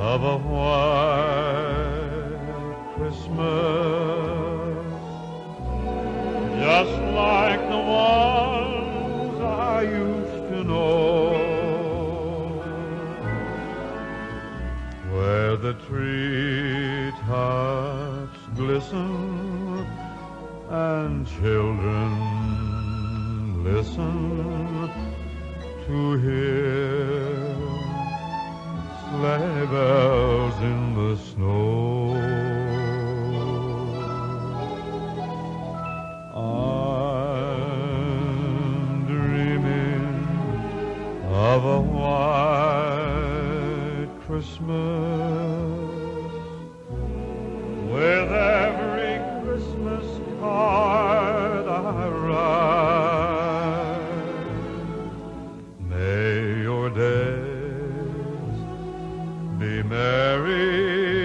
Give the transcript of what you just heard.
of a white Christmas, just like the ones I used to know, where the treetops glisten and children listen to hear sleigh bells in the snow. I'm dreaming of a white Christmas, with every Christmas card I write. May your days be merry